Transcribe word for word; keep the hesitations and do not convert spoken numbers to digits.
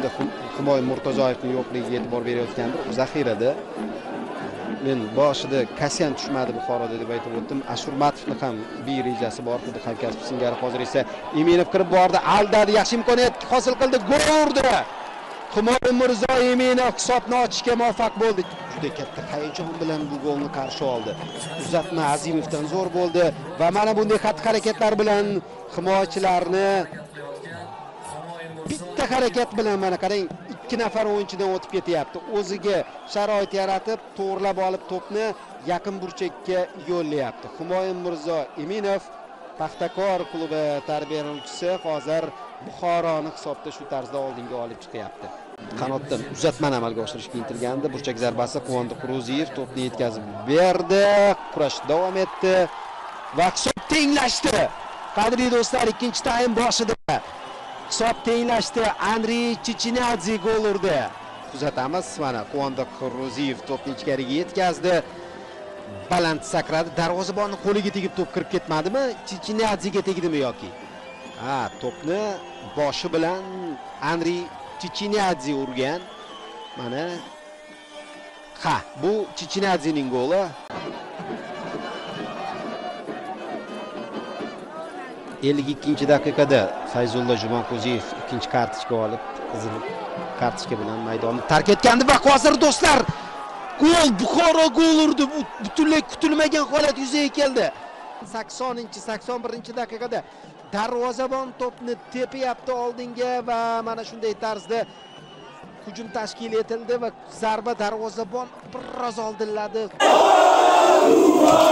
Humoy Murtazoyevning yo'qligiga e'tibor berayotgandir. Zaxirada men boshida Kasyan tushmadi Buxoroda deb aytib o'tdim. Ashurmatovning ham bir rejasi bor, xuddi hamkasb singari. Hozir esa Eminov kirib bordi, aldadi, yaxshi imkoniyat hosil qildi, gol urdi. Humoy Murtazoyev Eminov hisobni ochishga muvaffaq bo'ldi. Juda katta hayajon bilan bu golni qarshi oldi. Uzatma Azimovdan zo'r bo'ldi va mana bunday xatti-harakatlar bilan himoyachilarni bitta harakat bilan mana qarang, ikki nafar o'yinchidan o'tib ketyapti. O'ziga sharoit yaratib, to'g'rilab olib to'pni yaqin burchakka yo'llayapti. Humoy Murzo Eminov Paxtakor klubi tarbiyalanuvchisi hozir Buxoroni hisobda shu tarzda oldinga olib chiqyapti. Qanotdan uzatmani amalga oshirishga intilgandi. Burchak zarbasi Quvondiq Ro'ziyev to'pni yetkazib berdi. Kurash davom etdi va hisob tenglashdi. Qadrli do'stlar, ikkinchi taym boshida hisob tenglashdi. Andrey Chechinadze gol urdi. Kuzatamiz, mana Quvondiq Ro'ziyev to'pni ichkariga yetkazdi. Baland sakradi, darvozabonni qo'liga tegib to'p kirib ketmadimi? Chechinadzega tegdimi yoki? Ha, to'pni boshi bilan Andrey Chechinadze urgan. Mana ha, bu Chechinadzening goli. ellik ikkinchi daqiqada Fayzulla Jumanquziyev ikkinchi kartochka olib, qizil kartochka bilan maydonni tark etgandi va hozir do'stlar gol, Buxoro gol urdi. Butunlay kutilmagan holat yuzaga keldi. saksoninchi sakson birinchi daqiqada darvozabon to'pni tepayapti oldinga va mana shunday tarzda hujum tashkil etildi va zarba darvozabon biroz oldinladi.